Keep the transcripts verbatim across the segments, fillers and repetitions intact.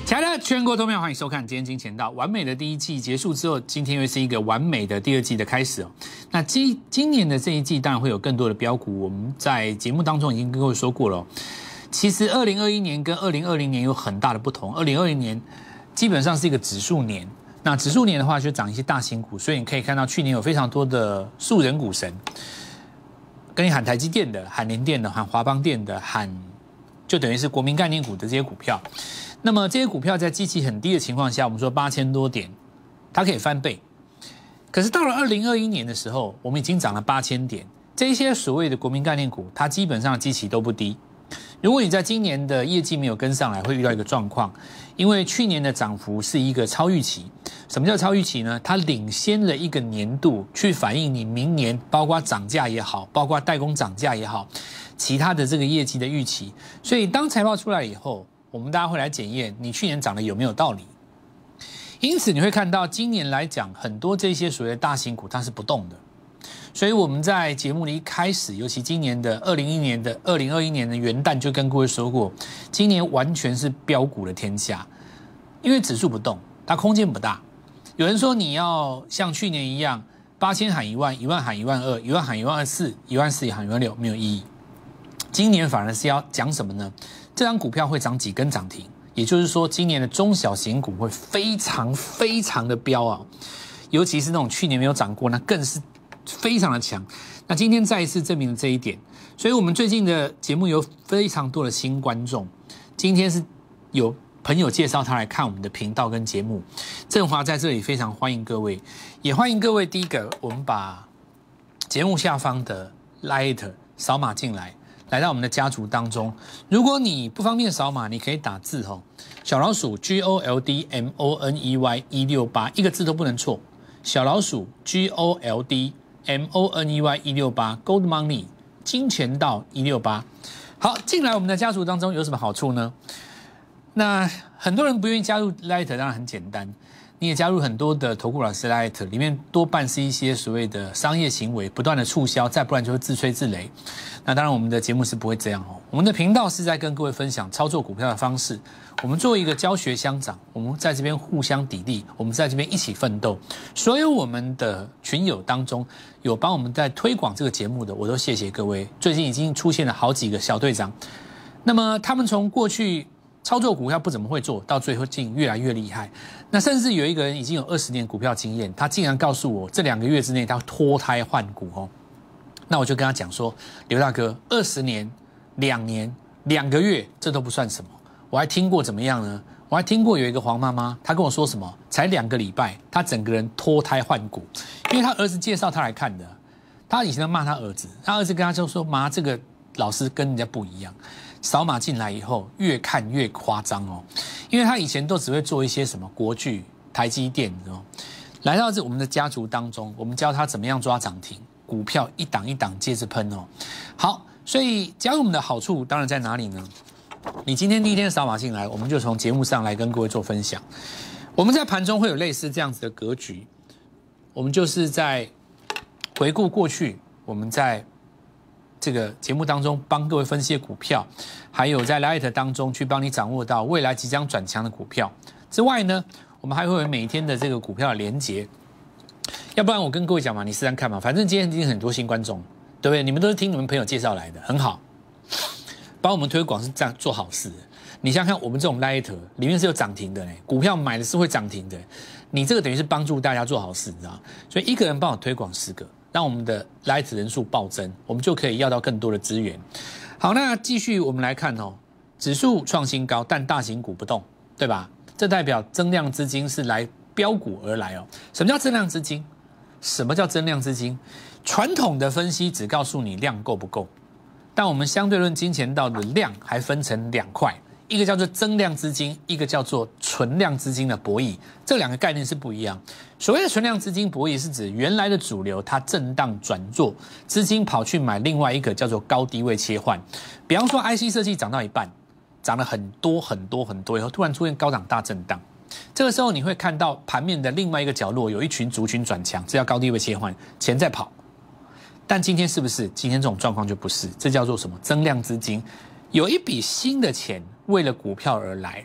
亲爱的全国投票，欢迎收看《今天金钱道》。完美的第一季结束之后，今天又是一个完美的第二季的开始哦。那今今年的这一季当然会有更多的标股，我们在节目当中已经跟各位说过了哦。其实二零二一年跟二零二零年有很大的不同。二零二零年基本上是一个指数年，那指数年的话就涨一些大型股，所以你可以看到去年有非常多的素人股神，跟你喊台积电的、喊联电的、喊华邦电的、喊就等于是国民概念股的这些股票。那么这些股票在基期很低的情况下，我们说八千多点，它可以翻倍。可是到了二零二一年的时候，我们已经涨了八千点，这些所谓的国民概念股，它基本上基期都不低。如果你在今年的业绩没有跟上来，会遇到一个状况，因为去年的涨幅是一个超预期。什么叫超预期呢？它领先了一个年度，去反映你明年包括涨价也好，包括代工涨价也好，其他的这个业绩的预期。所以当财报出来以后，我们大家会来检验你去年涨的有没有道理。因此你会看到今年来讲，很多这些所谓的大型股它是不动的。所以我们在节目的一开始，尤其今年的二零二一年的二零二一年的元旦就跟各位说过，今年完全是标股的天下，因为指数不动，它空间不大。有人说你要像去年一样，八千喊一万，一万喊一万二，一万喊一万二四，一万四也喊一万六，没有意义。今年反而是要讲什么呢？这张股票会涨几根涨停，也就是说，今年的中小型股会非常非常的飙啊，尤其是那种去年没有涨过，那更是非常的强。那今天再一次证明了这一点，所以我们最近的节目有非常多的新观众。今天是有朋友介绍他来看我们的频道跟节目，振华在这里非常欢迎各位，也欢迎各位。第一个，我们把节目下方的 Light 扫码进来。来到我们的家族当中，如果你不方便扫码，你可以打字吼，小老鼠 G O L D M O N E Y 一六八，一个字都不能错。小老鼠 G O L D M O N E Y 一六八 Gold Money 金钱道一六八。好，进来我们的家族当中有什么好处呢？那很多人不愿意加入 Light， 当然很简单。你也加入很多的投顾老师 Light， 里面多半是一些所谓的商业行为，不断的促销，再不然就是自吹自擂。那当然，我们的节目是不会这样哦。我们的频道是在跟各位分享操作股票的方式。我们作为一个教学相长，我们在这边互相砥砺，我们在这边一起奋斗。所有我们的群友当中有帮我们在推广这个节目的，我都谢谢各位。最近已经出现了好几个小队长，那么他们从过去操作股票不怎么会做，到最后竟越来越厉害。那甚至有一个人已经有二十年股票经验，他竟然告诉我，这两个月之内他脱胎换骨哦。那我就跟他讲说，刘大哥，二十年、两年、两个月，这都不算什么。我还听过怎么样呢？我还听过有一个黄妈妈，她跟我说什么？才两个礼拜，她整个人脱胎换骨，因为她儿子介绍她来看的。她以前都骂她儿子，她儿子跟她就说：“妈，这个老师跟人家不一样。”扫码进来以后，越看越夸张哦，因为他以前都只会做一些什么国巨、台积电哦，来到这我们的家族当中，我们教他怎么样抓涨停，股票一档一档接着喷哦。好，所以加入我们的好处当然在哪里呢？你今天第一天扫码进来，我们就从节目上来跟各位做分享。我们在盘中会有类似这样子的格局，我们就是在回顾过去，我们在这个节目当中帮各位分析股票，还有在 Light 当中去帮你掌握到未来即将转强的股票之外呢，我们还会有每天的这个股票的连结。要不然我跟各位讲嘛，你试试看嘛，反正今天已经很多新观众，对不对？你们都是听你们朋友介绍来的，很好，帮我们推广是这样做好事的。你想想看，我们这种 Light 里面是有涨停的呢，股票买的是会涨停的，你这个等于是帮助大家做好事，你知道吗？所以一个人帮我推广十个。让我们的 Light 人数暴增，我们就可以要到更多的资源。好，那继续我们来看哦，指数创新高，但大型股不动，对吧？这代表增量资金是来标股而来哦。什么叫增量资金？什么叫增量资金？传统的分析只告诉你量够不够，但我们相对论金钱道的量还分成两块。一个叫做增量资金，一个叫做存量资金的博弈，这两个概念是不一样。所谓的存量资金博弈是指原来的主流它震荡转弱，资金跑去买另外一个叫做高低位切换。比方说 I C 设计涨到一半，涨了很多很多很多以后，突然出现高档大震荡，这个时候你会看到盘面的另外一个角落有一群族群转强，这叫高低位切换，钱在跑。但今天是不是？今天这种状况就不是，这叫做什么？增量资金。有一笔新的钱为了股票而来，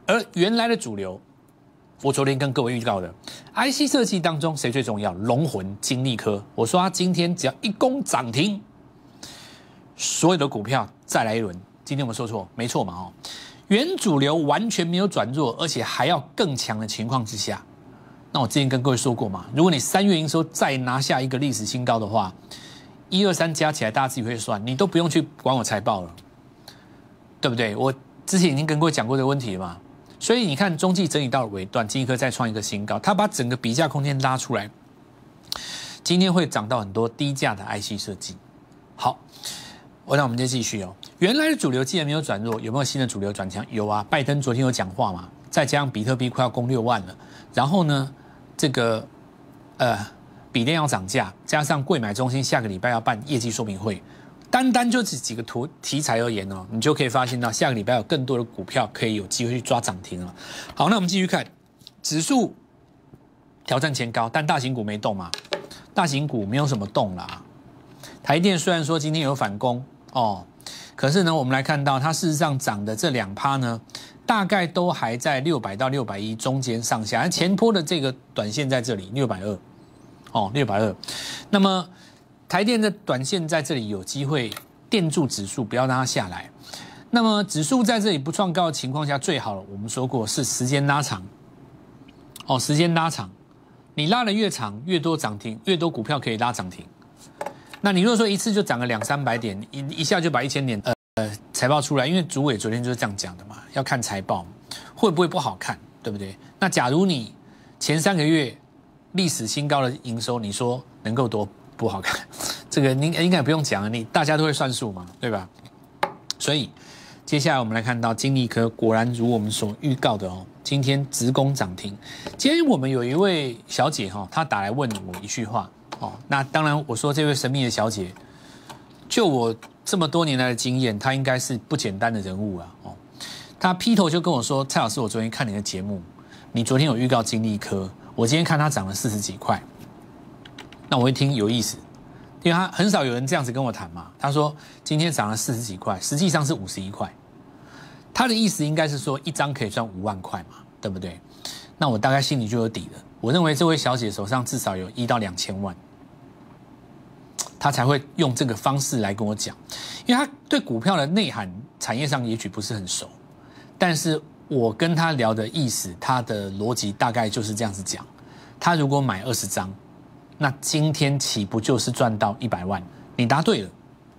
而原来的主流，我昨天跟各位预告的 I C 设计当中谁最重要？龙魂、金利科。我说它今天只要一攻涨停，所有的股票再来一轮。今天我们说错，没错嘛哦。原主流完全没有转弱，而且还要更强的情况之下，那我之前跟各位说过嘛，如果你三月营收再拿下一个历史新高的话，一二三加起来大家自己会算，你都不用去管我财报了，对不对？我之前已经跟各位讲过这个问题了嘛。所以你看，中继整理到了尾段，金利科再创一个新高，它把整个比价空间拉出来，今天会涨到很多低价的 I C 设计。好，我让我们再继续哦。原来的主流既然没有转弱，有没有新的主流转强？有啊，拜登昨天有讲话嘛，再加上比特币快要攻六万了，然后呢，这个呃笔电要涨价，加上柜买中心下个礼拜要办业绩说明会。单单就这几个图题材而言哦，你就可以发现到下个礼拜有更多的股票可以有机会去抓涨停了。好，那我们继续看指数挑战前高，但大型股没动嘛，大型股没有什么动啦。台电虽然说今天有反攻哦，可是呢，我们来看到它事实上涨的这两趴呢，大概都还在六百到六百一中间上下，前波的这个短线在这里六百二哦，六百二，那么。台电的短线在这里有机会垫住指数，不要让它下来。那么指数在这里不创高的情况下，最好了，我们说过是时间拉长。哦，时间拉长，你拉的越长，越多涨停，越多股票可以拉涨停。那你如果说一次就涨个两三百点，一一下就把一千点呃呃财报出来，因为主委昨天就是这样讲的嘛，要看财报会不会不好看，对不对？那假如你前三个月历史新高的营收，你说能够多？不好看，这个您应该不用讲了，你大家都会算数嘛，对吧？所以接下来我们来看到金利科，果然如我们所预告的哦，今天直攻涨停。今天我们有一位小姐哈、哦，她打来问我一句话哦，那当然我说这位神秘的小姐，就我这么多年来的经验，她应该是不简单的人物啊哦。她劈头就跟我说：“蔡老师，我昨天看你的节目，你昨天有预告金利科，我今天看它涨了四十几块。”那我一听有意思，因为他很少有人这样子跟我谈嘛。他说今天涨了四十几块，实际上是五十一块。他的意思应该是说一张可以赚五万块嘛，对不对？那我大概心里就有底了。我认为这位小姐手上至少有一到两千万，她才会用这个方式来跟我讲，因为她对股票的内涵产业上也许不是很熟，但是我跟她聊的意思，她的逻辑大概就是这样子讲。她如果买二十张。那今天起不就是赚到一百万？你答对了，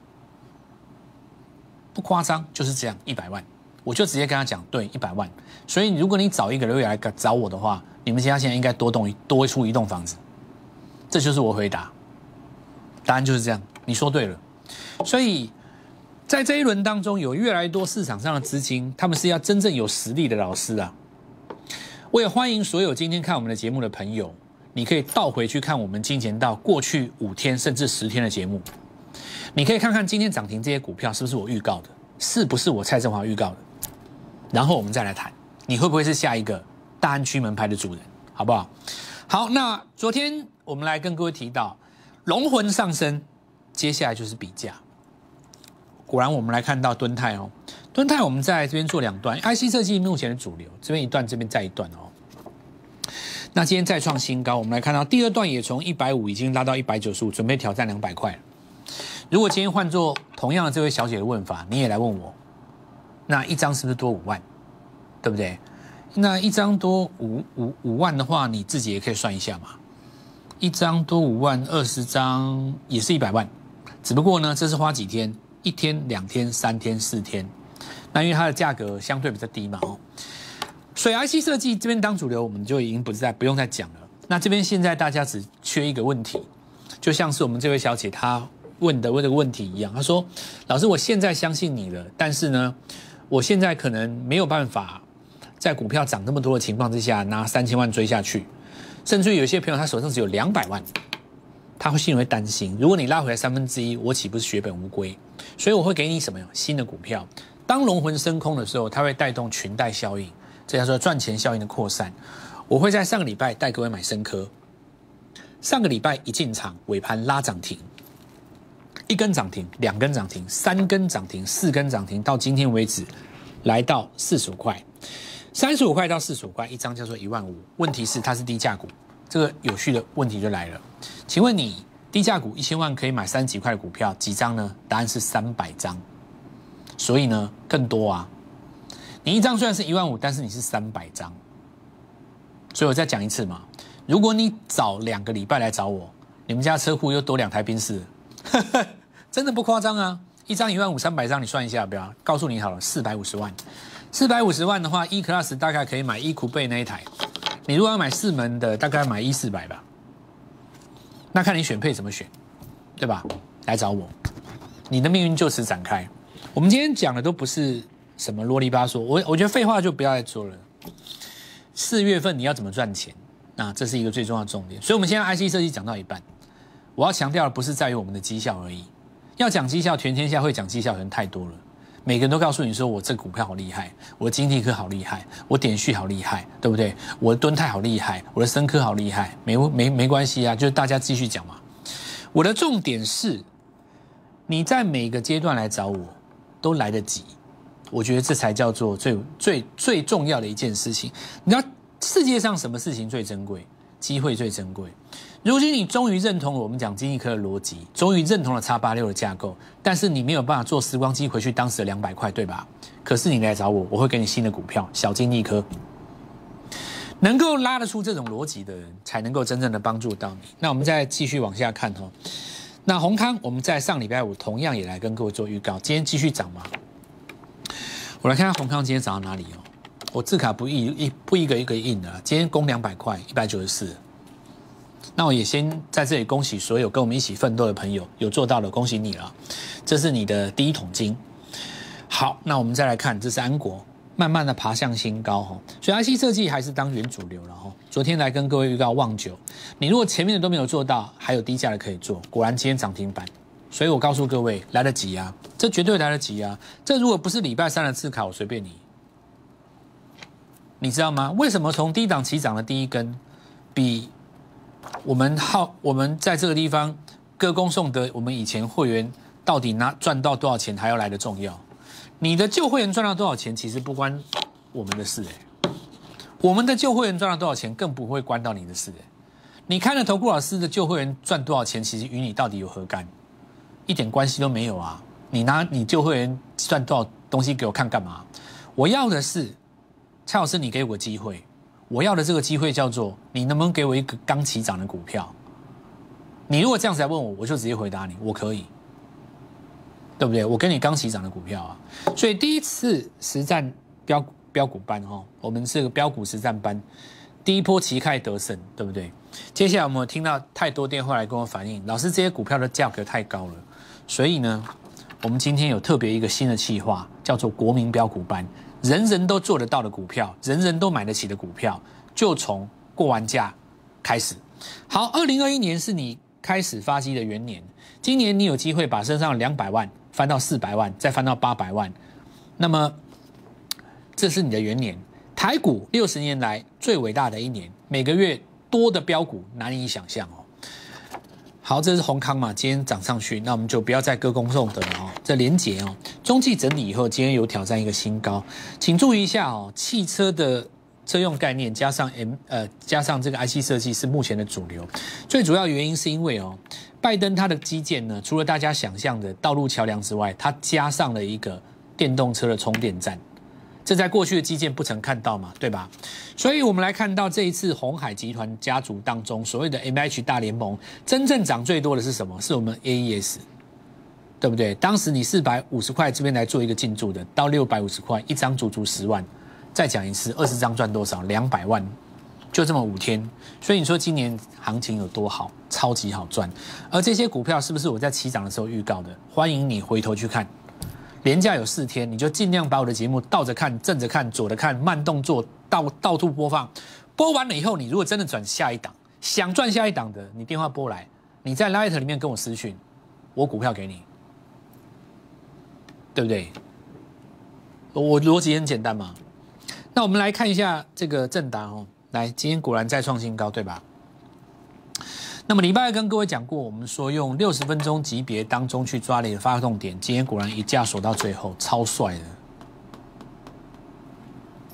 不夸张，就是这样，一百万，我就直接跟他讲，对，一百万。所以如果你找一个人来找我的话，你们家现在应该多动多出一栋房子，这就是我回答，答案就是这样，你说对了。所以在这一轮当中，有越来越多市场上的资金，他们是要真正有实力的老师啊。我也欢迎所有今天看我们的节目的朋友。你可以倒回去看我们金钱道过去五天甚至十天的节目，你可以看看今天涨停这些股票是不是我预告的，是不是我蔡振华预告的，然后我们再来谈，你会不会是下一个大安区门牌的主人，好不好？好，那昨天我们来跟各位提到龙魂上升，接下来就是比价。果然我们来看到敦泰哦，敦泰我们在这边做两段 ，I C 设计目前的主流，这边一段，这边再一段哦。那今天再创新高，我们来看到第二段也从一百五已经拉到一百九十五，准备挑战两百块了。如果今天换做同样的这位小姐的问法，你也来问我，那一张是不是多五万？对不对？那一张多五五五万的话，你自己也可以算一下嘛。一张多五万，二十张也是一百万，只不过呢，这是花几天？一天、两天、三天、四天。那因为它的价格相对比较低嘛，哦。所以 I C 设计这边当主流，我们就已经不再不用再讲了。那这边现在大家只缺一个问题，就像是我们这位小姐她问的问的问题一样，她说：“老师，我现在相信你了，但是呢，我现在可能没有办法在股票涨那么多的情况之下拿三千万追下去，甚至于有些朋友他手上只有两百万，他会心里会担心，如果你拉回来三分之一，我岂不是血本无归？所以我会给你什么呀？新的股票。当龙魂升空的时候，它会带动裙带效应。”这叫做赚钱效应的扩散。我会在上个礼拜带各位买深科，上个礼拜一进场，尾盘拉涨停，一根涨停，两根涨停，三根涨停，四根涨停，到今天为止来到四十五块。 三十五块到四十五块一张叫做一万五。问题是它是低价股，这个有趣的问题就来了。请问你低价股一千万可以买三十几块的股票几张呢？答案是三百张。所以呢，更多啊。你一张虽然是一万五，但是你是三百张。所以我再讲一次嘛，如果你早两个礼拜来找我，你们家车库又多两台宾士，真的不夸张啊！一张一万五，三百张，你算一下，不要告诉你好了，四百五十万。四百五十万的话 ，E Class 大概可以买 E 酷贝那一台。你如果要买四门的，大概买一四百吧。那看你选配怎么选，对吧？来找我，你的命运就此展开。我们今天讲的都不是什么啰里吧嗦，我我觉得废话就不要再说了。四月份你要怎么赚钱？那这是一个最重要的重点。所以我们现在 I C 设计讲到一半，我要强调的不是在于我们的绩效而已。要讲绩效，全天下会讲绩效的人太多了。每个人都告诉你说，我这股票好厉害，我的金地科好厉害，我点序好厉害，对不对？我的敦泰好厉害，我的深科好厉害，没没没关系啊，就是大家继续讲嘛。我的重点是，你在每个阶段来找我，都来得及。我觉得这才叫做最最最重要的一件事情。你知道世界上什么事情最珍贵？机会最珍贵。如今你终于认同了我们讲金地科的逻辑，终于认同了 X 八十六 的架构，但是你没有办法坐时光机回去当时的两百块，对吧？可是你来找我，我会给你新的股票，小金地科。能够拉得出这种逻辑的人，才能够真正的帮助到你。那我们再继续往下看哦。那宏康，我们在上礼拜五同样也来跟各位做预告，今天继续涨嘛。我来看看宏康今天涨到哪里哦。我字卡不一一不一个一个印的，今天攻两百块，一百九十四。那我也先在这里恭喜所有跟我们一起奋斗的朋友，有做到的，恭喜你了，这是你的第一桶金。好，那我们再来看，这是安国，慢慢的爬向新高哈，所以 I C 设计还是当原主流了哈。昨天来跟各位预告旺九，你如果前面的都没有做到，还有低价的可以做，果然今天涨停板。所以我告诉各位，来得及啊，这绝对来得及啊。这如果不是礼拜三的字卡，我随便你。你知道吗？为什么从低档起涨的第一根，比我们好我们在这个地方歌功颂德，我们以前会员到底拿赚到多少钱还要来得重要？你的旧会员赚到多少钱，其实不关我们的事哎、欸。我们的旧会员赚到多少钱，更不会关到你的事哎、欸。你看了投顾老师的旧会员赚多少钱，其实与你到底有何干？一点关系都没有啊！你拿你旧会员赚多少东西给我看干嘛？我要的是。蔡老师，你给我机会，我要的这个机会叫做你能不能给我一个刚起涨的股票？你如果这样子来问我，我就直接回答你，我可以，对不对？我给你刚起涨的股票啊，所以第一次实战标标股班哈，我们是个标股实战班，第一波旗开得胜，对不对？接下来我们有听到太多电话来跟我反映，老师这些股票的价格太高了，所以呢，我们今天有特别一个新的企划，叫做国民标股班。人人都做得到的股票，人人都买得起的股票，就从过完假开始。好，二零二一年是你开始发迹的元年，今年你有机会把身上两百万翻到四百万，再翻到八百万，那么这是你的元年。台股六十年来最伟大的一年，每个月多的标股难以想象哦。好，这是宏康嘛，今天涨上去，那我们就不要再歌功颂德了哦。这连结哦，中继整理以后，今天有挑战一个新高，请注意一下哦。汽车的车用概念加上 M 呃加上这个 I C 设计是目前的主流，最主要原因是因为哦，拜登他的基建呢，除了大家想象的道路桥梁之外，它加上了一个电动车的充电站。这在过去的基建不曾看到嘛，对吧？所以我们来看到这一次鸿海集团家族当中所谓的 M H 大联盟，真正涨最多的是什么？是我们 A E S， 对不对？当时你四百五十块这边来做一个进驻的，到六百五十块一张，足足十万。再讲一次，二十张赚多少？两百万，就这么五天。所以你说今年行情有多好？超级好赚。而这些股票是不是我在起涨的时候预告的？欢迎你回头去看。连假有四天，你就尽量把我的节目倒着看、正着看、左着看，慢动作倒倒兔播放。播完了以后，你如果真的转下一档，想赚下一档的，你电话拨来，你在 Light 里面跟我私讯，我股票给你，对不对？我逻辑很简单嘛。那我们来看一下这个正达哦，来，今天果然再创新高，对吧？那么礼拜二跟各位讲过，我们说用六十分钟级别当中去抓了一个发动点，今天果然一价锁到最后，超帅的。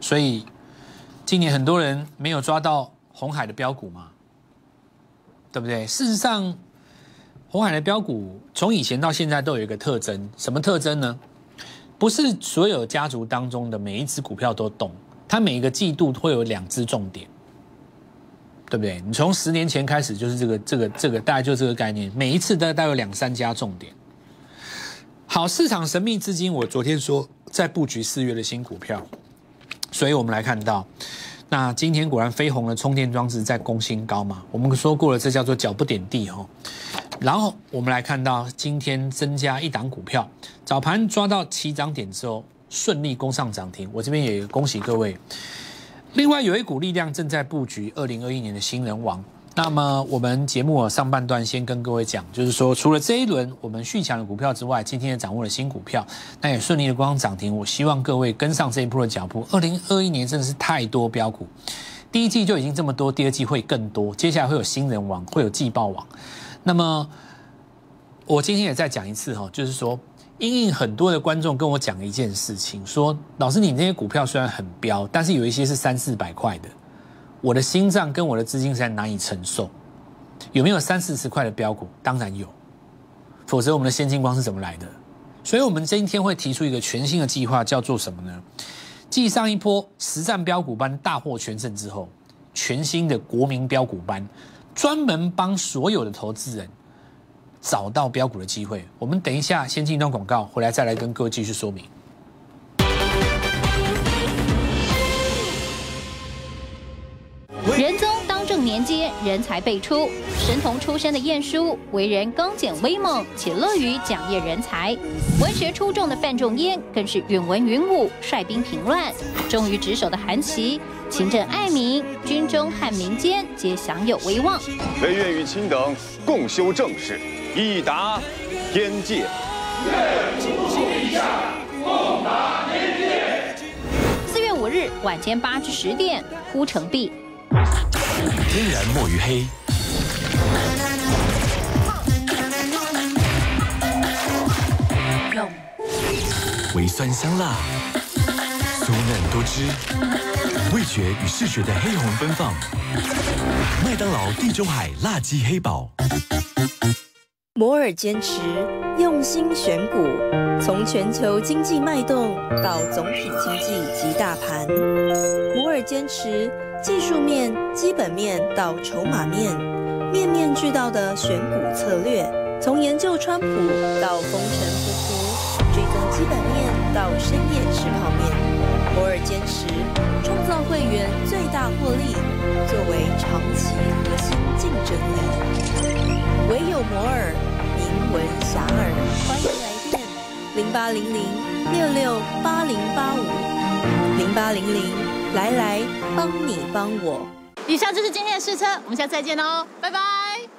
所以今年很多人没有抓到鸿海的标股嘛，对不对？事实上，鸿海的标股从以前到现在都有一个特征，什么特征呢？不是所有家族当中的每一只股票都动，它每一个季度会有两只重点，对不对？你从十年前开始就是这个这个这个大概就这个概念，每一次大概有两三家重点。好，市场神秘资金，我昨天说在布局四月的新股票，所以我们来看到，那今天果然飞鸿的充电装置在攻新高嘛，我们说过了，这叫做脚不点地哦。然后我们来看到今天增加一档股票，早盘抓到起涨点之后，顺利攻上涨停，我这边也恭喜各位。另外有一股力量正在布局二零二一年的新人王。那么我们节目上半段先跟各位讲，就是说除了这一轮我们续强的股票之外，今天也掌握了新股票，那也顺利的攻上涨停。我希望各位跟上这一波的脚步。二零二一年真的是太多标股，第一季就已经这么多，第二季会更多，接下来会有新人王，会有季报王。那么我今天也再讲一次哈，就是说，因应很多的观众跟我讲一件事情，说老师你那些股票虽然很标，但是有一些是三四百块的，我的心脏跟我的资金实在难以承受。有没有三四十块的标股？当然有，否则我们的现金光是怎么来的？所以我们今天会提出一个全新的计划，叫做什么呢？继上一波实战标股班大获全胜之后，全新的国民标股班，专门帮所有的投资人找到标股的机会。我们等一下先进一段广告，回来再来跟各位继续说明。 仁宗当政年间，人才辈出，神童出身的晏殊，为人刚简威猛，且乐于讲业人才。文学出众的范仲淹，更是允文允武，率兵平乱。忠于职守的韩琦，勤政爱民，军中和民间皆享有威望。 惟愿与卿等共修政事，以达天界。 愿请陛下共达天界。 四月五日晚间八至十点，呼城壁。 天然墨鱼黑，微酸香辣，酥嫩多汁，味觉与视觉的黑红奔放。麦当劳地中海辣鸡黑堡。 摩尔坚持用心选股，从全球经济脉动到总体经济及大盘，摩尔坚持技术面、基本面到筹码面，面面俱到的选股策略，从研究川普到风尘仆仆，追踪基本面到深夜吃泡面。摩尔坚持创造会员最大获利，作为长期核心竞争力。唯有摩尔名闻遐迩，欢迎来电零八零零六六八零八五零八零零来来帮你帮我。 以上就是今天的试车，我们下次再见喽，拜拜。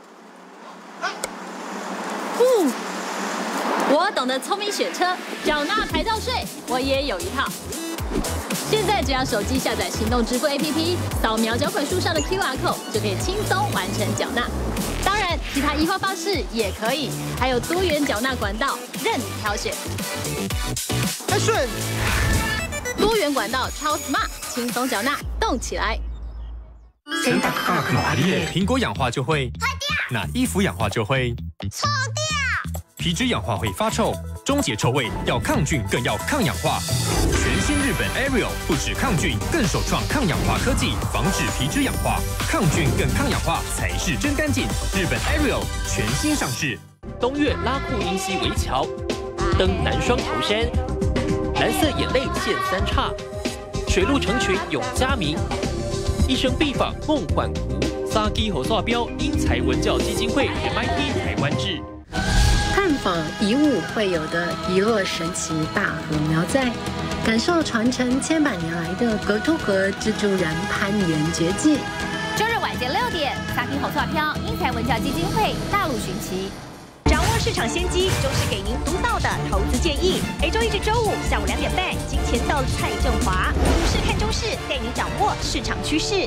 呼，我懂得聪明选车，缴纳牌照税，我也有一套。现在只要手机下载行动支付 A P P， 扫描缴款书上的 Q R code， 就可以轻松完成缴纳。当然，其他移花方式也可以，还有多元缴纳管道，任你挑选。太顺，多元管道超 smart， 轻松缴纳，动起来。 洗大大哪里？苹果氧化就会坏掉，那衣服氧化就会臭掉。 皮脂氧化会发臭，终结臭味，要抗菌更要抗氧化。全新日本 Ariel 不止抗菌，更首创抗氧化科技，防止皮脂氧化，抗菌更抗氧化才是真干净。日本 Ariel 全新上市。 东岳拉库因溪围桥，登南双头山，蓝色眼泪现三岔，水陆成群永嘉明，一生必访梦幻湖。沙基侯刷标英才文教基金会 M I T 台湾志。 探访以武会友的一落神奇大河苗寨，感受传承千百年来的格图河蜘蛛人攀岩绝技。 周日晚间六点，沙基侯刷标英才文教基金会大陆寻奇。 掌握市场先机，就是给您独到的投资建议。每周一至周五下午两点半，金钱道蔡振华，股市看中市，带您掌握市场趋势。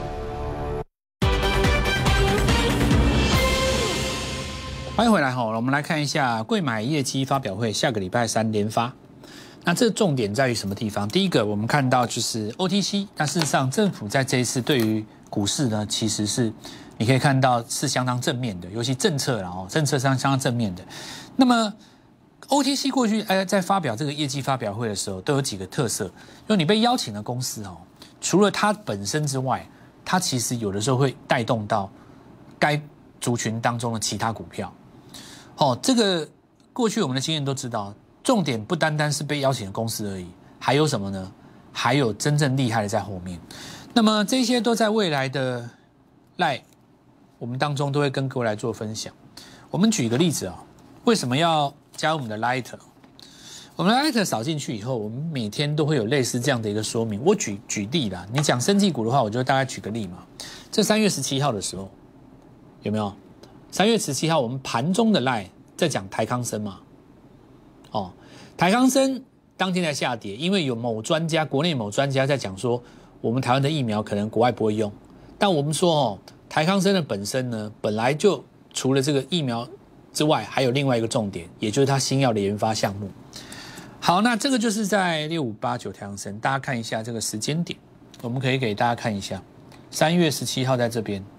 欢迎回来哈，我们来看一下贵买业绩发表会，下个礼拜三连发。 那这个重点在于什么地方？第一个，我们看到就是 O T C， 那事实上政府在这一次对于股市呢，其实是你可以看到是相当正面的，尤其政策啦哦，政策上相当正面的。那么 O T C 过去哎在发表这个业绩发表会的时候，都有几个特色，就你被邀请的公司哦，除了它本身之外，它其实有的时候会带动到该族群当中的其他股票。哦，这个过去我们的经验都知道。重点不单单是被邀请的公司而已，还有什么呢？还有真正厉害的在后面。那么这些都在未来的 Live 我们当中都会跟各位来做分享。我们举一个例子啊、哦，为什么要加入我们的 Light？ 我们的 Light 扫进去以后，我们每天都会有类似这样的一个说明。我举举例啦，你讲生技股的话，我就大概举个例嘛。这三月十七号的时候，有没有？三月十七号我们盘中的 Light 在讲台康生嘛。哦，台康生当天在下跌，因为有某专家，国内某专家在讲说，我们台湾的疫苗可能国外不会用，但我们说哦，台康生的本身呢，本来就除了这个疫苗之外，还有另外一个重点，也就是它新药的研发项目。好，那这个就是在六五八九台康生，大家看一下这个时间点，我们可以给大家看一下，三月十七号在这边，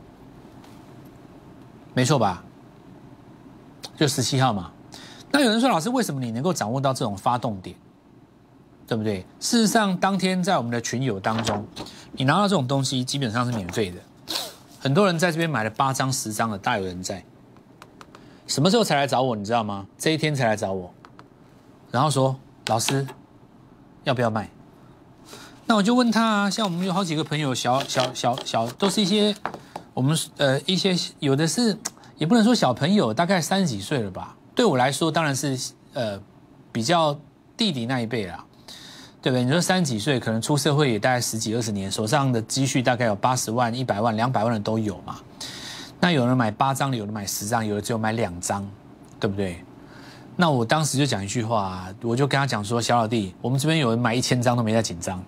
没错吧？就十七号嘛。那有人说，老师，为什么你能够掌握到这种发动点，对不对？事实上，当天在我们的群友当中，你拿到这种东西基本上是免费的。很多人在这边买了八张、十张的，大有人在。什么时候才来找我？你知道吗？这一天才来找我，然后说，老师，要不要卖？那我就问他啊，像我们有好几个朋友，小小小小，都是一些我们呃一些有的是，也不能说小朋友，大概三十几岁了吧。对我来说，当然是呃比较弟弟那一辈啦，对不对？你说三十几岁，可能出社会也大概十几二十年，手上的积蓄大概有八十万、一百万、两百万的都有嘛。那有人买八张的，有人买十张，有的只有买两张，对不对？那我当时就讲一句话，我就跟他讲说：小老弟，我们这边有人买一千张都没在紧张。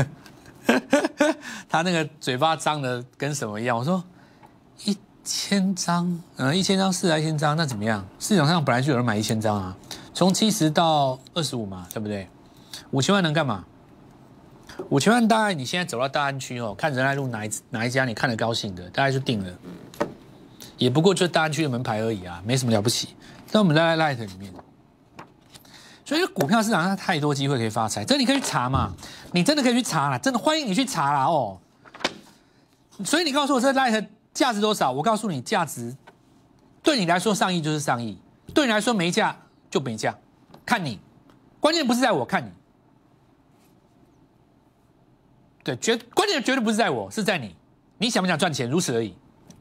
他那个嘴巴张的跟什么一样？我说一。千张，嗯，一千张是啊，一千张，那怎么样？市场上本来就有人买一千张啊，从七十到二十五嘛，对不对？五千万能干嘛？五千万大概你现在走到大安区哦，看仁爱路哪一哪一家你看得高兴的，大概就定了，也不过就大安区的门牌而已啊，没什么了不起。在我们 Light 里面，所以股票市场上太多机会可以发财，这你可以去查嘛，你真的可以去查啦，真的欢迎你去查啦哦。所以你告诉我这 Light。价值多少？我告诉你，价值对你来说上亿就是上亿，对你来说没价就没价，看你。关键不是在我，看你。对，绝关键绝对不是在我，是在你。你想不想赚钱？如此而已。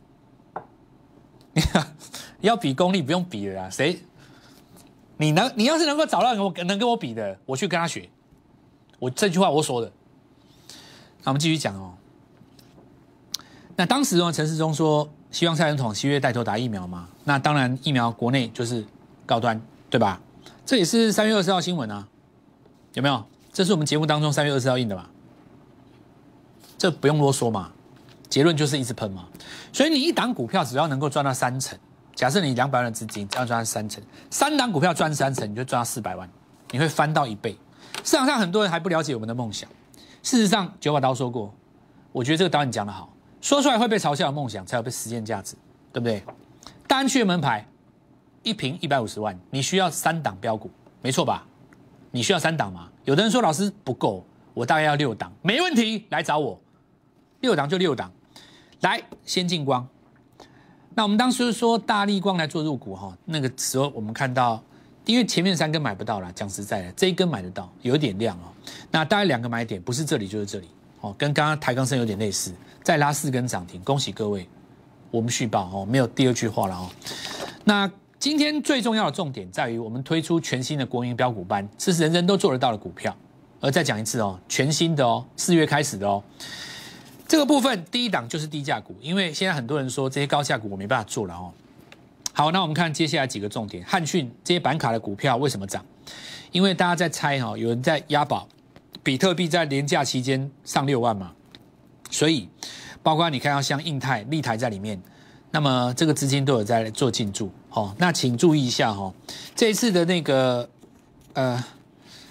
你要比功力不用比了啦，谁？你能，你要是能够找到我能跟我比的，我去跟他学。我这句话我说的。那我们继续讲哦。那当时呢，陈时中说希望蔡总统七月带头打疫苗嘛，那当然疫苗国内就是高端，对吧？这也是三月二十号新闻啊，有没有？这是我们节目当中三月二十号印的嘛，这不用啰嗦嘛，结论就是一直喷嘛。所以你一档股票只要能够赚到三成，假设你两百万的资金只要赚到三成，三档股票赚三成，你就赚到四百万，你会翻到一倍。市场上很多人还不了解我们的梦想，事实上九把刀说过，我觉得这个导演讲得好。说出来会被嘲笑的梦想，才有被实践价值，对不对？大安区的门牌，一瓶一百五十万，你需要三档标股，没错吧？你需要三档吗？有的人说老师不够，我大概要六档，没问题，来找我，六档就六档。来，先进光，那我们当时说大立光来做入股哈，那个时候我们看到，因为前面三根买不到啦，讲实在的，这一根买得到，有一点量哦。那大概两个买点，不是这里就是这里。哦，跟刚刚台康生有点类似，再拉四根涨停，恭喜各位，我们续报哦，没有第二句话了哦。那今天最重要的重点在于，我们推出全新的国民标股班，这是人人都做得到的股票。而再讲一次哦，全新的哦，四月开始的哦。这个部分第一档就是低价股，因为现在很多人说这些高价股我没办法做了哦。好，那我们看接下来几个重点，汉讯这些板卡的股票为什么涨？因为大家在猜哈、哦，有人在押宝。比特币在连假期间上六万嘛，所以包括你看到像印泰、立台在里面，那么这个资金都有在做进驻。哦，那请注意一下哈、哦，这一次的那个呃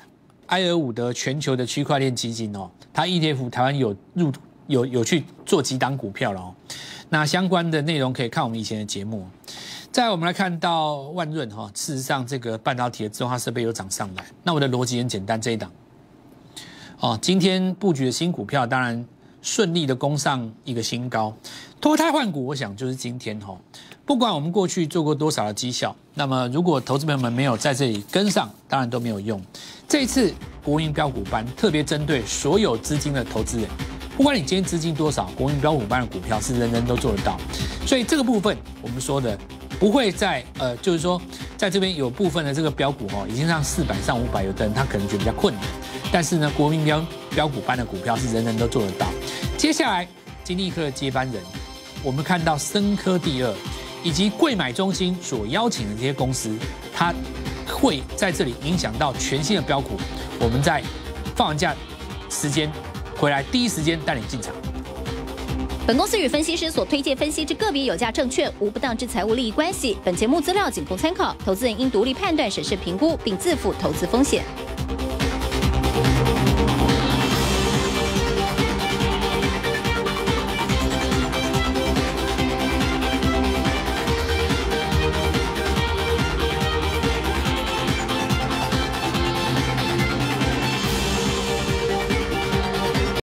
埃尔伍德全球的区块链基金哦，它 E T F 台湾有入有有去做几档股票了哦。那相关的内容可以看我们以前的节目。再我们来看到万润哈，事实上这个半导体的自动化设备有涨上来。那我的逻辑很简单，这一档哦，今天布局的新股票，当然顺利的攻上一个新高。脱胎换骨，我想就是今天哈，不管我们过去做过多少的绩效，那么如果投资朋友们没有在这里跟上，当然都没有用。这一次国营标股班特别针对所有资金的投资人。不管你今天资金多少，国营标股班的股票是人人都做得到，所以这个部分我们说的不会在呃，就是说在这边有部分的这个标股哦，已经上四百、上五百，有的人他可能觉得比较困难，但是呢，国民标标股班的股票是人人都做得到。接下来金立科的接班人，我们看到森科第二以及贵买中心所邀请的这些公司，它会在这里影响到全新的标股。我们在放完假时间。回来第一时间带领进场。 本公司与分析师所推荐分析之个别有价证券无不当之财务利益关系。本节目资料仅供参考，投资人应独立判断、审视、评估，并自负投资风险。